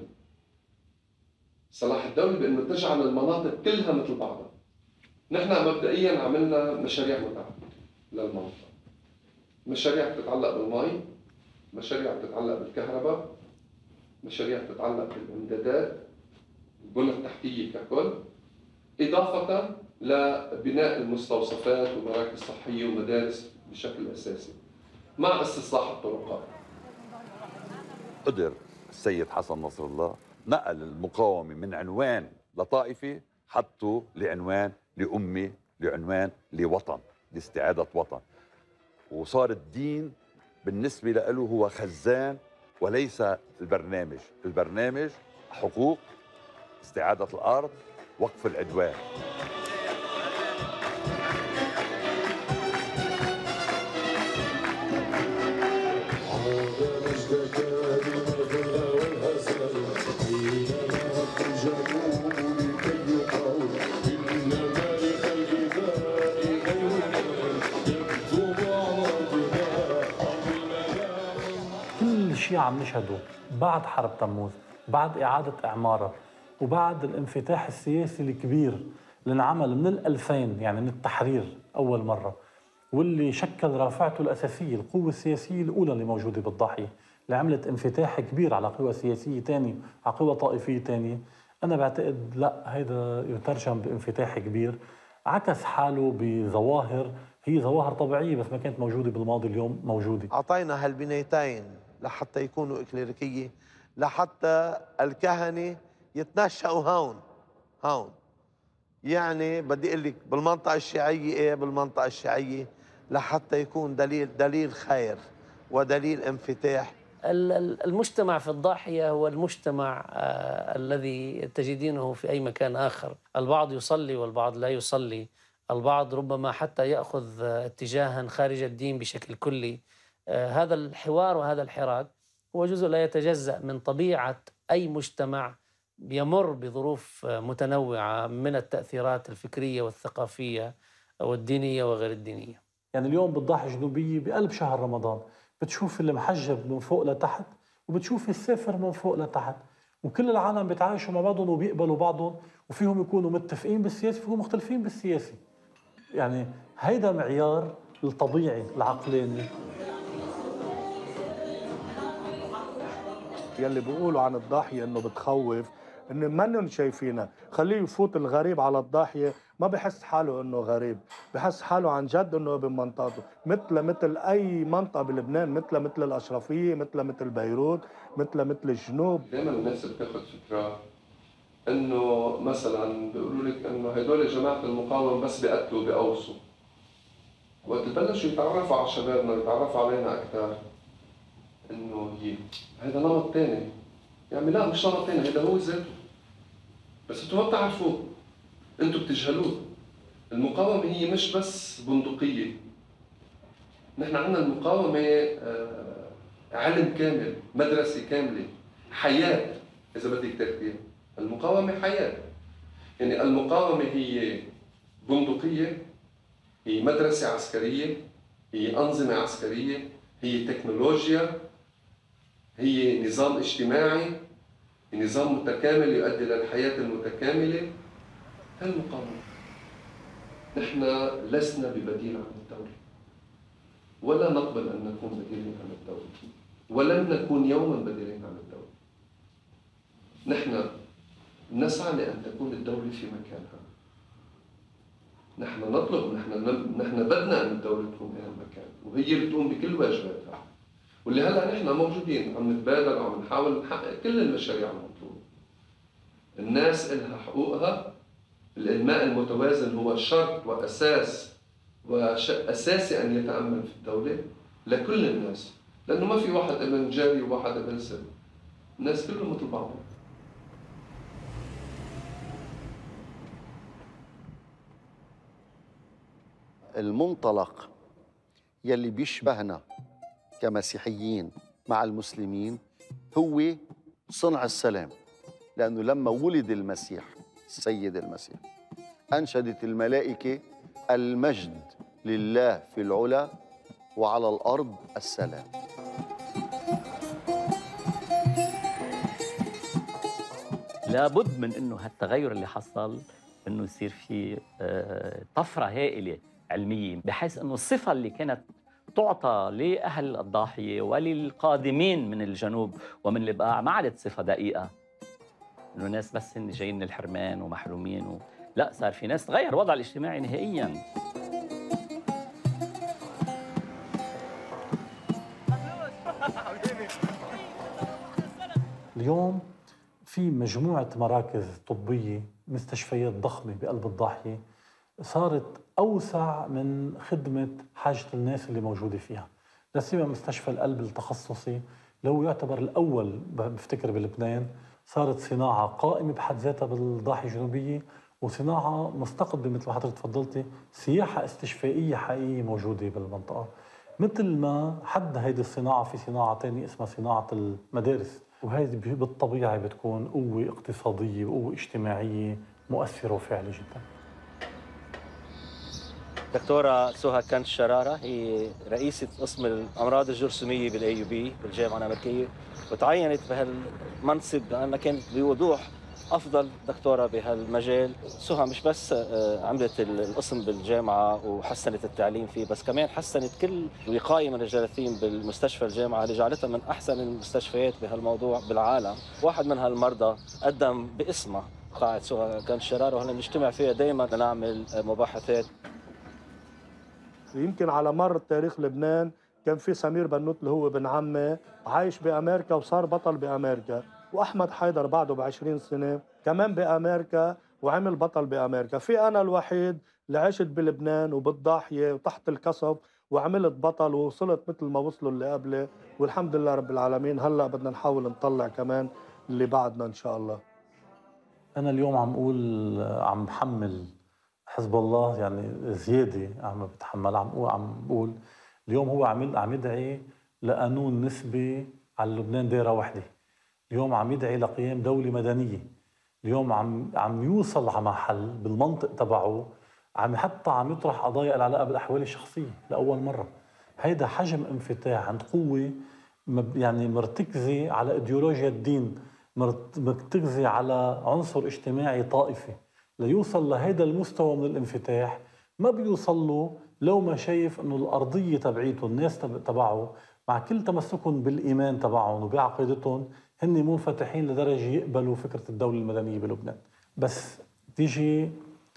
صلاح الدولة بأنه تجعل المناطق كلها مثل بعضها. نحن مبدئيا عملنا مشاريع متعددة للمنطقة. مشاريع بتتعلق بالمي، مشاريع بتتعلق بالكهرباء، مشاريع بتتعلق بالإمدادات، البنى التحتية ككل، إضافة لبناء المستوصفات ومراكز صحية ومدارس بشكل أساسي مع استصلاح الطرقات. قدر السيد حسن نصر الله نقل المقاومة من عنوان لطائفة حطه لعنوان لأمة، لعنوان لوطن، لاستعادة وطن. وصار الدين بالنسبة له هو خزان وليس البرنامج. البرنامج حقوق، استعادة الأرض، وقف العدوان. كل شيء عم نشهده بعد حرب تموز، بعد إعادة إعمارها، وبعد الانفتاح السياسي الكبير اللي انعمل من 2000، يعني من التحرير أول مرة، واللي شكل رافعته الأساسية القوة السياسية الأولى اللي موجودة بالضاحية، اللي عملت انفتاح كبير على قوى سياسية تانية، على قوى طائفية تانية. أنا بعتقد لا، هيدا يترجم بانفتاح كبير عكس حاله بظواهر هي ظواهر طبيعية بس ما كانت موجودة بالماضي، اليوم موجودة. أعطينا هالبنايتين لحتى يكونوا إكليريكية، لحتى الكهنة يتنشأوا هون. يعني بدي أقول لك بالمنطقة الشيعية إيه، بالمنطقة الشيعية لحتى يكون دليل خير ودليل انفتاح. المجتمع في الضاحية هو المجتمع الذي تجدينه في أي مكان آخر. البعض يصلي والبعض لا يصلي، البعض ربما حتى يأخذ اتجاها خارج الدين بشكل كلي. هذا الحوار وهذا الحراك هو جزء لا يتجزأ من طبيعة أي مجتمع يمر بظروف متنوعة من التأثيرات الفكرية والثقافية والدينية وغير الدينية. يعني اليوم بالضاحية الجنوبية بقلب شهر رمضان بتشوف المحجب من فوق لتحت وبتشوف السافر من فوق لتحت، وكل العالم بيتعايشوا مع بعضهم وبيقبلوا بعضهم، وفيهم يكونوا متفقين بالسياسة وفيهم مختلفين بالسياسة. يعني هيدا معيار الطبيعي العقلاني. يلي بيقولوا عن الضاحية انه بتخوف، ان منن شايفينها، خليه يفوت الغريب على الضاحية ما بحس حاله انه غريب، بحس حاله عن جد انه بمنطقته، مثل اي منطقة بلبنان، مثل الاشرفية، مثل بيروت، مثل الجنوب. دائما الناس بتاخذ فكرة انه مثلا بيقولوا لك انه هدول جماعة المقاومة بس بيقتلوا بيقوصوا. وقت بلشوا يتعرفوا على شبابنا ويتعرفوا علينا اكثر، انه هذا نمط ثاني. يعني لا مش نمط ثاني، هذا هو ذاته. بس انتم ما بتعرفوه، انتم بتجهلوه. المقاومة هي مش بس بندقية. نحن عندنا المقاومة علم كامل، مدرسة كاملة، حياة إذا بدك تاخذيها. المقاومة حياة. يعني المقاومة هي بندقية، هي مدرسة عسكرية، هي أنظمة عسكرية، هي تكنولوجيا، هي نظام اجتماعي، نظام متكامل يؤدي للحياة المتكاملة. المقاومة. نحن لسنا ببديل عن الدولة، ولا نقبل أن نكون بديلين عن الدولة، ولن نكون يوما بديلين عن الدولة. نحن نسعى لأن تكون الدولة في مكانها. نحن نطلب، نحن بدنا أن الدولة تكون بهذا المكان، وهي اللي تقوم بكل واجباتها. واللي هلا نحن موجودين عم نتبادل وعم نحاول نحقق كل المشاريع المطلوبة. الناس إلها حقوقها. الإنماء المتوازن هو شرط وأساس وأساسي أن يتأمل في الدولة لكل الناس، لأنه ما في واحد ابن جاري وواحد ابن سب. الناس كلهم مثل بعضهم. المنطلق يلي بيشبهنا كمسيحيين مع المسلمين هو صنع السلام، لأنه لما ولد المسيح السيد المسيح أنشدت الملائكة المجد لله في العلا وعلى الأرض السلام. لابد من انه هالتغير اللي حصل انه يصير في طفره هائله علميه، بحيث انه الصفه اللي كانت تعطى لاهل الضاحيه وللقادمين من الجنوب ومن البقاع ما عادت صفه دقيقه، انه ناس بس هن جايين من الحرمان ومحرومين لا، صار في ناس تغير الوضع الاجتماعي نهائيا. اليوم في مجموعة مراكز طبية، مستشفيات ضخمة بقلب الضاحية صارت أوسع من خدمة حاجة الناس اللي موجودة فيها. لا سيما مستشفى القلب التخصصي لو يعتبر الأول بفتكر بلبنان، صارت صناعة قائمة بحد ذاتها بالضاحية الجنوبية، وصناعة مستقبلة مثل ما حضرتك تفضلتي، سياحة استشفائية حقيقية موجودة بالمنطقة. مثل ما حد هيدي الصناعة في صناعة تانية اسمها صناعة المدارس، وهذه بالطبيعة بتكون قوة اقتصادية وقوة اجتماعية مؤثرة وفعالة جدا. دكتورة سهى كانت شرارة هي رئيسة قسم الأمراض الجرثومية بالAUB بالجامعة الأمريكية، وتعينت بهالمنصب لأنها كانت بوضوح أفضل دكتورة بهالمجال. سهى مش بس عملت القسم بالجامعة وحسنت التعليم فيه، بس كمان حسنت كل الوقاية من الجراثيم بالمستشفى الجامعة اللي جعلتها من أحسن المستشفيات بهالموضوع بالعالم. واحد من هالمرضى قدم باسمها قاعة سهى كانت شرارة، وهلا نجتمع فيها دائما لنعمل مباحثات. يمكن على مر تاريخ لبنان كان في سمير بنوت اللي هو ابن عمي عايش بأمريكا وصار بطل بأمريكا، وأحمد حيدر بعده ب20 سنة كمان بأمريكا وعمل بطل بأمريكا. في أنا الوحيد اللي عشت بلبنان وبالضاحية وتحت القصف وعملت بطل ووصلت مثل ما وصلوا اللي قبلي، والحمد لله رب العالمين. هلأ بدنا نحاول نطلع كمان اللي بعدنا إن شاء الله. أنا اليوم عم أقول عم بحمل حزب الله يعني زيادة، عم بتحمل، عم بقول اليوم هو عم يدعي لقانون نسبي على لبنان دائرة واحدة. اليوم عم يدعي لقيام دولة مدنية. اليوم عم يوصل على محل بالمنطق تبعه، حتى عم يطرح قضايا العلاقة بالأحوال الشخصية لأول مرة. هيدا حجم انفتاح عند قوة يعني مرتكزة على إيديولوجيا الدين مرتكزة على عنصر اجتماعي طائفي. ليوصل لهذا المستوى من الانفتاح ما بيوصل له لو ما شايف انه الارضيه تبعيته، الناس تبعه مع كل تمسكهم بالايمان تبعهم وبعقيدتهم هن منفتحين لدرجه يقبلوا فكره الدوله المدنيه بلبنان. بس تيجي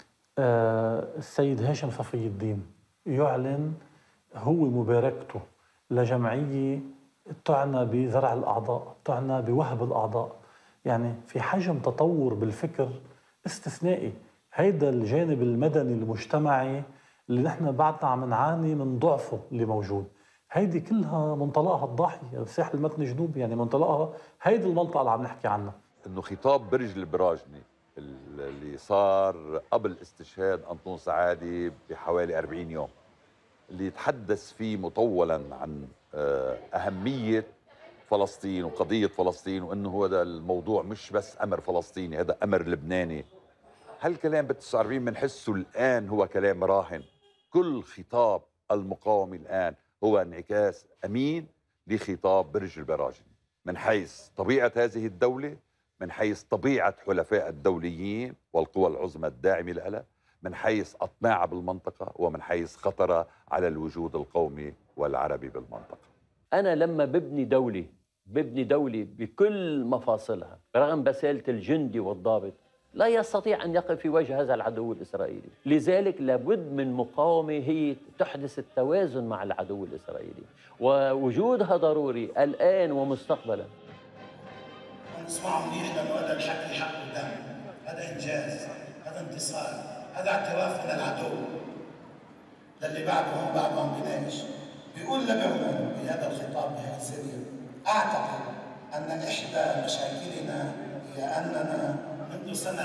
السيد هاشم صفي الدين يعلن هو مباركته لجمعيه تعنى بزرع الاعضاء، تعنى بوهب الاعضاء، يعني في حجم تطور بالفكر استثنائي. هيدا الجانب المدني المجتمعي اللي نحن بعدنا عم نعاني من ضعفه اللي موجود. هيدي كلها منطلقها الضاحية، الساحل المتن الجنوبي، يعني منطلقها هيدي المنطقة اللي عم نحكي عنها. انه خطاب برج البراجني اللي صار قبل استشهاد أنطون سعادي بحوالي 40 يوم، اللي يتحدث فيه مطولا عن أهمية فلسطين وقضية فلسطين، وأنه هذا الموضوع مش بس أمر فلسطيني، هذا أمر لبناني. هالكلام ب 49 بنحسه الآن هو كلام راهن. كل خطاب المقاومة الآن هو انعكاس أمين لخطاب برج البراجني، من حيث طبيعة هذه الدولة، من حيث طبيعة حلفاء الدوليين والقوى العظمى الداعمة لها، من حيث أطماعها بالمنطقة، ومن حيث خطرها على الوجود القومي والعربي بالمنطقة. أنا لما ببني دولة بكل مفاصلها رغم بسالة الجندي والضابط، لا يستطيع أن يقف في وجه هذا العدو الإسرائيلي. لذلك لابد من مقاومة هي تحدث التوازن مع العدو الإسرائيلي، ووجودها ضروري الآن ومستقبلا. نسمعوا منيح لأنه هذا الحكي حق ودم، هذا إنجاز، هذا انتصار، هذا اعتراف من العدو للي بعده هم بعده عم بيناقش. بيقول لبعضهم بهذا الخطاب بهالسرير: أعتقد أن إحدى مشاكلنا هي أننا منذ سنة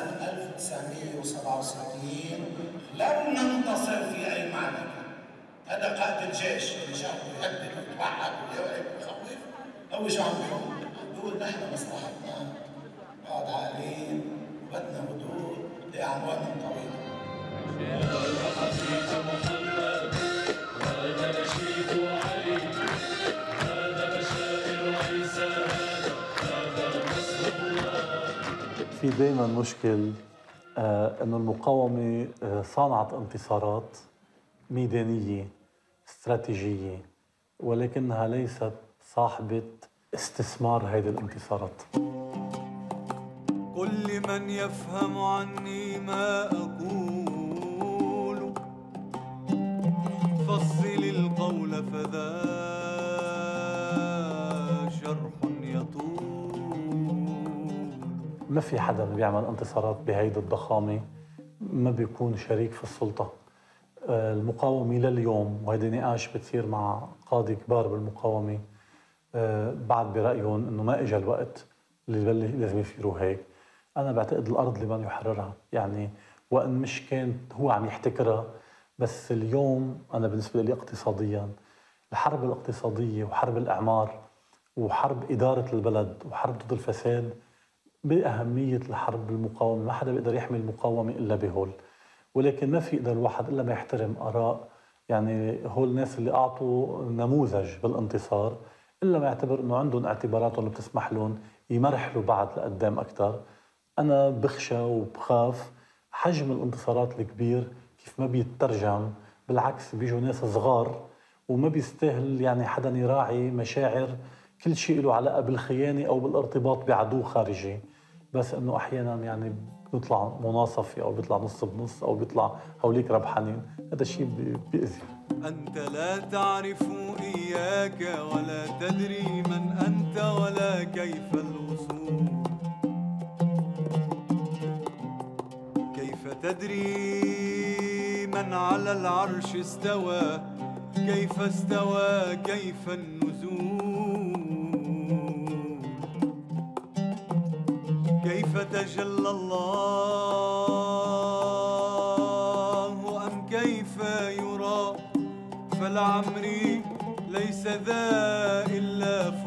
1967 لم ننتصر في أي معركة. هذا قائد الجيش اللي شافه يهدد ويتوحد ويوعد ويخوف، هو شو عم بيقول؟ بيقول نحن مصلحتنا نقعد عاقلين وبدنا هدوء لأعوام طويلة. في دائما مشكل انه المقاومه صانعت انتصارات ميدانيه استراتيجيه، ولكنها ليست صاحبه استثمار هذه الانتصارات. قل لمن يفهم عني ما أقول، فصل القول فذا شرح يطول. ما في حدا بيعمل انتصارات بهيدي الضخامه ما بيكون شريك في السلطه. المقاومه لليوم، وهيدي نقاش بتصير مع قاضي كبار بالمقاومه بعد برايهم انه ما اجى الوقت اللي لازم يصيروا هيك. انا بعتقد الارض لمن يحررها، يعني وان مش كان هو عم يحتكرها، بس اليوم انا بالنسبه لي اقتصاديا الحرب الاقتصاديه وحرب الاعمار وحرب اداره البلد وحرب ضد الفساد باهميه الحرب بالمقاومه. ما حدا بيقدر يحمي المقاومه الا بهول، ولكن ما في يقدر الواحد الا ما يحترم اراء يعني هول الناس اللي اعطوا نموذج بالانتصار، الا ما يعتبر انه عندهم اعتباراتهم اللي بتسمح لهم يمرحلوا بعد لقدام اكثر. انا بخشى وبخاف حجم الانتصارات الكبير كيف ما بيترجم، بالعكس بيجوا ناس صغار وما بيستاهل يعني حدا يراعي مشاعر كل شيء له علاقه بالخيانه او بالارتباط بعدو خارجي، بس انه احيانا يعني بيطلع مناصفي او بيطلع نص بنص او بيطلع هوليك ربحانين، هذا شيء بيأذي. أنت لا تعرف إياك ولا تدري من أنت ولا كيف الوصول، كيف تدري من على العرش استوى، كيف استوى، كيف النزول، كيف تجلى الله أم كيف يرى، فلعمري ليس ذا إلا